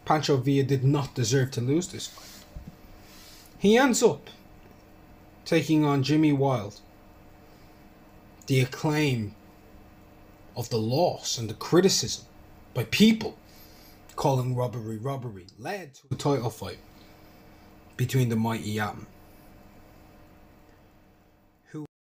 Pancho Villa did not deserve to lose this fight. He ends up taking on Jimmy Wild. The acclaim of the loss and the criticism by people calling robbery led to a title fight between the mighty Atom